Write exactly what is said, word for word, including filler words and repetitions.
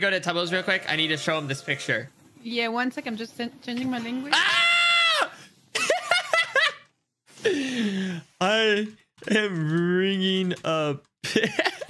go to Tubbo's real quick? I need to show him this picture. Yeah, one sec. I'm just changing my language. Ah! I am bringing a